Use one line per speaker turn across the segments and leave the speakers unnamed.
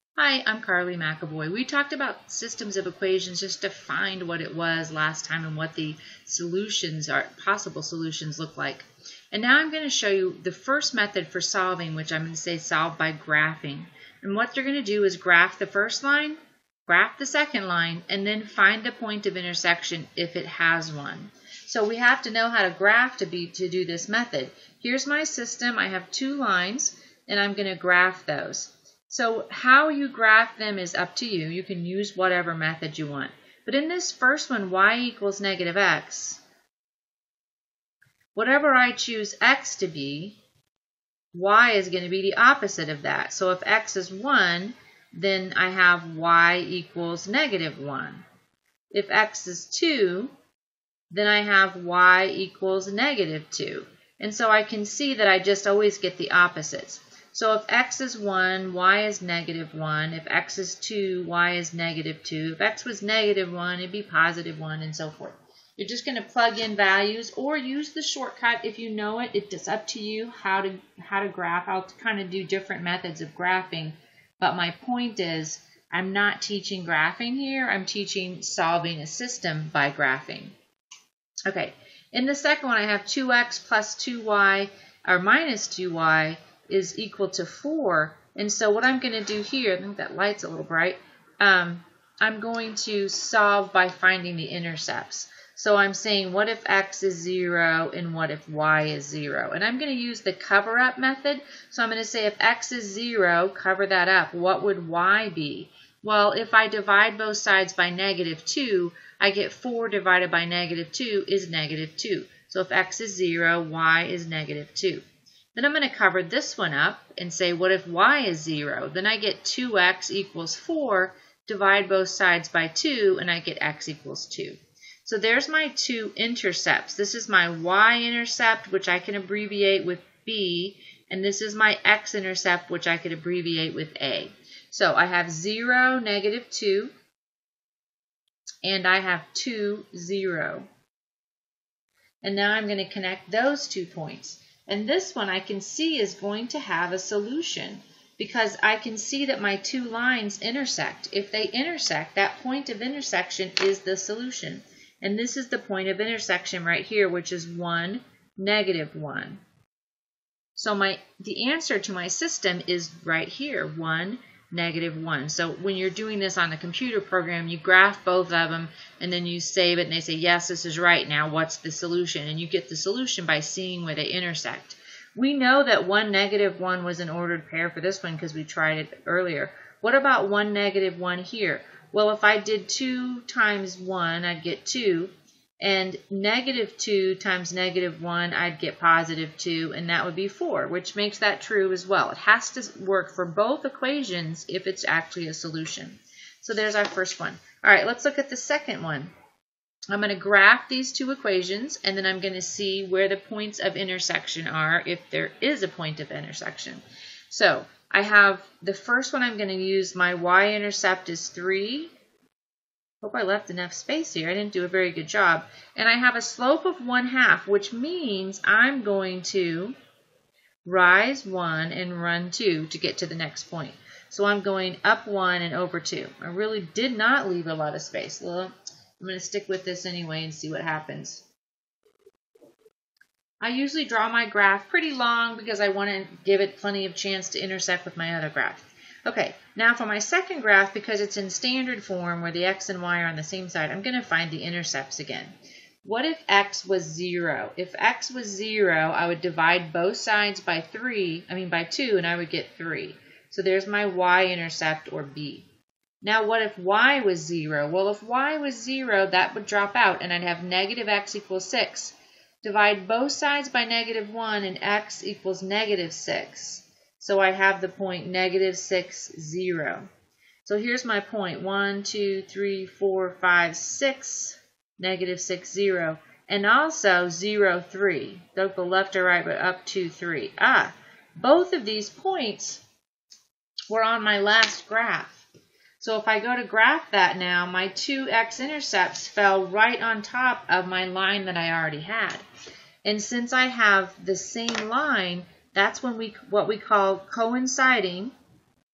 Hi, I'm Carly McAvoy. We talked about systems of equations just to find what it was last time and what the solutions are, possible solutions look like. And now I'm going to show you the first method for solving, which I'm going to say solve by graphing. And what you're going to do is graph the first line, graph the second line, and then find the point of intersection if it has one. So we have to know how to graph to do this method. Here's my system. I have two lines, and I'm going to graph those. So how you graph them is up to you. You can use whatever method you want. But in this first one, y equals negative x, whatever I choose x to be, y is going to be the opposite of that. So if x is 1, then I have y equals negative 1. If x is 2, then I have y equals negative 2. And so I can see that I just always get the opposites. So if x is 1, y is negative 1. If x is 2, y is negative 2. If x was negative 1, it'd be positive 1, and so forth. You're just going to plug in values or use the shortcut if you know it. It's up to you how to graph. I'll kind of do different methods of graphing. But my point is, I'm not teaching graphing here. I'm teaching solving a system by graphing. Okay, in the second one, I have 2x plus 2y, or minus 2y, is equal to 4. And so what I'm going to do here, I think that light's a little bright, I'm going to solve by finding the intercepts. So I'm saying, what if x is 0 and what if y is 0? And I'm going to use the cover-up method. So I'm going to say if x is 0, cover that up. What would y be? Well, if I divide both sides by negative 2, I get 4 divided by negative 2 is negative 2. So if x is 0, y is negative 2. Then I'm going to cover this one up and say, what if y is 0? Then I get 2x equals 4, divide both sides by 2, and I get x equals 2. So there's my two intercepts. This is my y-intercept, which I can abbreviate with b, and this is my x-intercept, which I could abbreviate with a. So I have 0, negative 2, and I have 2, 0. And now I'm going to connect those 2 points. And this one I can see is going to have a solution because I can see that my two lines intersect. If they intersect, that point of intersection is the solution. And this is the point of intersection right here, which is 1, negative 1. So the answer to my system is right here, 1, negative 1. So when you're doing this on the computer program, you graph both of them, and then you save it, and they say, yes, this is right. Now, what's the solution? And you get the solution by seeing where they intersect. We know that 1, negative 1 was an ordered pair for this one because we tried it earlier. What about 1, negative 1 here? Well, if I did 2 times 1, I'd get 2. And negative 2 times negative 1, I'd get positive 2, and that would be 4, which makes that true as well. It has to work for both equations if it's actually a solution. So there's our first one. All right, let's look at the second one. I'm going to graph these two equations, and then I'm going to see where the points of intersection are, if there is a point of intersection. So I have the first one I'm going to use, my y-intercept is 3. Hope I left enough space here. I didn't do a very good job. And I have a slope of 1/2, which means I'm going to rise 1 and run 2 to get to the next point. So I'm going up 1 and over 2. I really did not leave a lot of space. Well, I'm going to stick with this anyway and see what happens. I usually draw my graph pretty long because I want to give it plenty of chance to intersect with my other graph. Okay, now for my second graph, because it's in standard form where the x and y are on the same side, I'm going to find the intercepts again. What if x was 0? If x was 0, I would divide both sides by 2, and I would get 3. So there's my y-intercept, or b. Now what if y was 0? Well, if y was 0, that would drop out, and I'd have negative x equals 6. Divide both sides by negative 1, and x equals negative 6. So I have the point negative 6, 0. So here's my point, 1, 2, 3, 4, 5, 6, negative 6, 0. And also 0, 3. Don't go left or right, but up 2, 3. Both of these points were on my last graph. So if I go to graph that now, my two x-intercepts fell right on top of my line that I already had. And since I have the same line, that's when what we call coinciding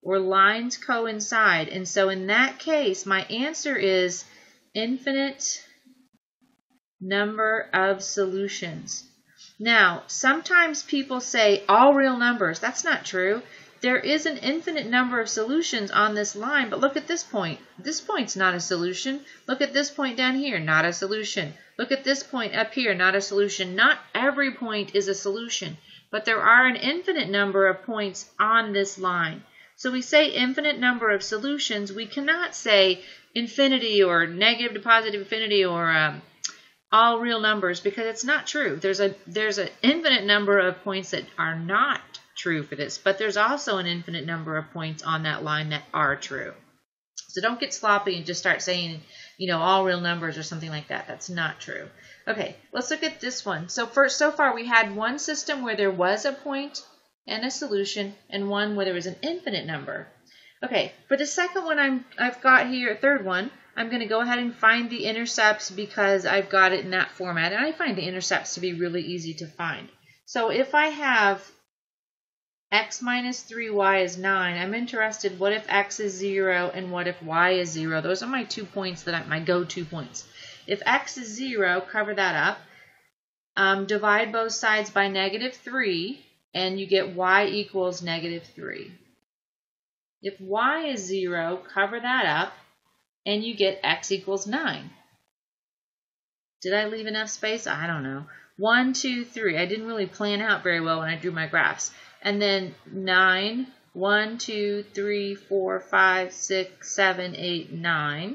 or lines coincide. And so in that case, my answer is infinite number of solutions. Now, sometimes people say all real numbers. That's not true. There is an infinite number of solutions on this line, but look at this point. This point's not a solution. Look at this point down here, not a solution. Look at this point up here, not a solution. Not every point is a solution, but there are an infinite number of points on this line. So we say infinite number of solutions. We cannot say infinity or negative to positive infinity or all real numbers, because it's not true. There's an infinite number of points that are not true for this, but there's also an infinite number of points on that line that are true. So don't get sloppy and just start saying, all real numbers or something like that. That's not true. Okay, let's look at this one. So so far we had one system where there was a point and a solution, and one where there was an infinite number. Okay, for the second one I've got here, third one, I'm going to go ahead and find the intercepts because I've got it in that format, and I find the intercepts to be really easy to find. So if I have x minus 3y is 9, I'm interested, what if x is 0 and what if y is 0? Those are my 2 points my go-to points. If x is 0, cover that up. Divide both sides by -3, and you get y equals -3. If y is 0, cover that up, and you get x equals 9. Did I leave enough space? I don't know. 1, 2, 3. I didn't really plan out very well when I drew my graphs. And then 9, 1, 2, 3, 4, 5, 6, 7, 8, 9.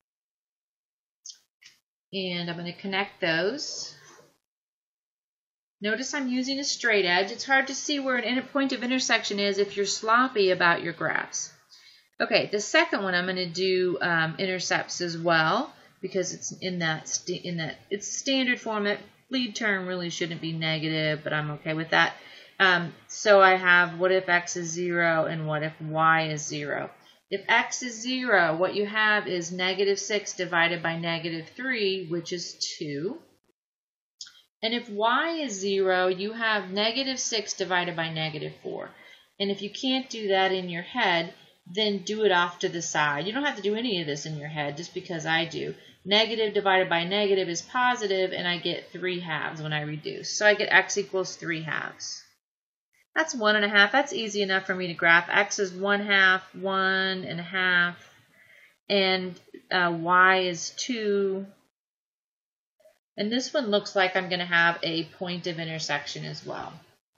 And I'm going to connect those. Notice I'm using a straight edge. It's hard to see where a point of intersection is if you're sloppy about your graphs. Okay, the second one I'm going to do intercepts as well, because it's in that it's standard form. That lead term really shouldn't be negative, but I'm okay with that. So I have what if x is 0 and what if y is 0. If x is 0, what you have is -6 divided by -3, which is 2. And if y is 0, you have -6 divided by -4. And if you can't do that in your head, then do it off to the side. You don't have to do any of this in your head, just because I do. Negative divided by negative is positive, and I get 3/2 when I reduce. So I get x equals 3/2. That's 1.5. That's easy enough for me to graph. X is 1/2, 1.5, and y is 2. And this one looks like I'm going to have a point of intersection as well.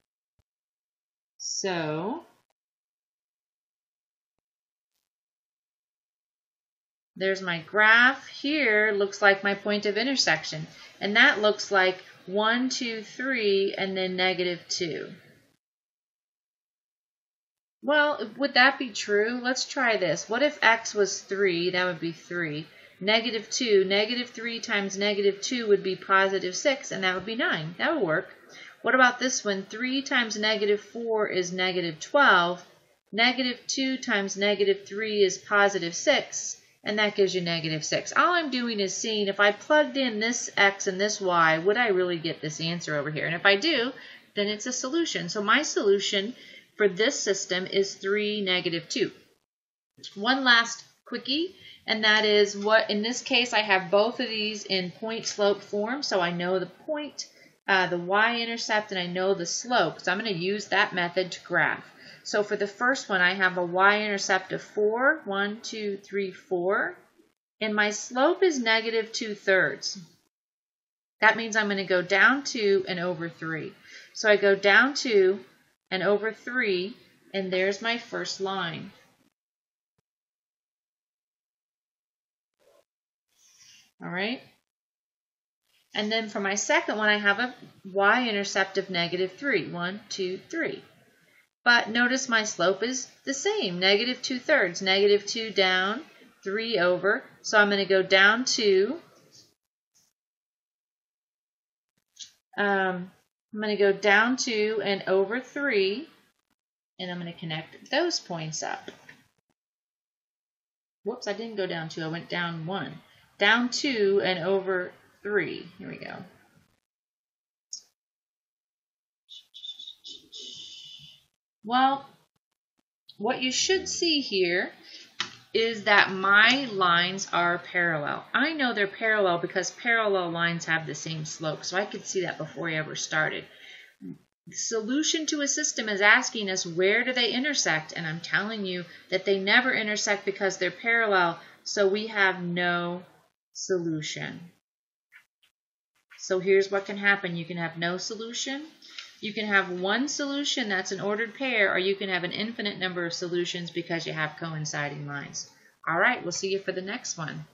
So there's my graph. Here looks like my point of intersection. And that looks like 1, 2, 3, and then -2. Well, would that be true? Let's try this. What if x was 3? That would be 3. -2. -3 times -2 would be +6, and that would be 9. That would work. What about this one? 3 times -4 is -12. -2 times -3 is +6. And that gives you -6. All I'm doing is seeing if I plugged in this x and this y, would I really get this answer over here? And if I do, then it's a solution. So my solution for this system is 3, -2. One last quickie, and that is what, in this case, I have both of these in point-slope form, so I know the point, the y-intercept, and I know the slope. So I'm going to use that method to graph. So for the first one, I have a y-intercept of 4, 1, 2, 3, 4, and my slope is -2/3. That means I'm going to go down 2 and over 3. So I go down 2 and over 3, and there's my first line. All right? And then for my second one, I have a y-intercept of -3, 1, 2, 3. But notice my slope is the same, -2/3, -2 down, 3 over. So I'm going to go down 2. I'm going to go down 2 and over 3, and I'm going to connect those points up. Whoops, I didn't go down 2, I went down 1. Down 2 and over 3. Here we go. Well, what you should see here is that my lines are parallel. I know they're parallel because parallel lines have the same slope, so I could see that before I ever started. The solution to a system is asking us where do they intersect, and I'm telling you that they never intersect because they're parallel, so we have no solution. So here's what can happen. You can have no solution. You can have one solution that's an ordered pair, or you can have an infinite number of solutions because you have coinciding lines. All right, we'll see you for the next one.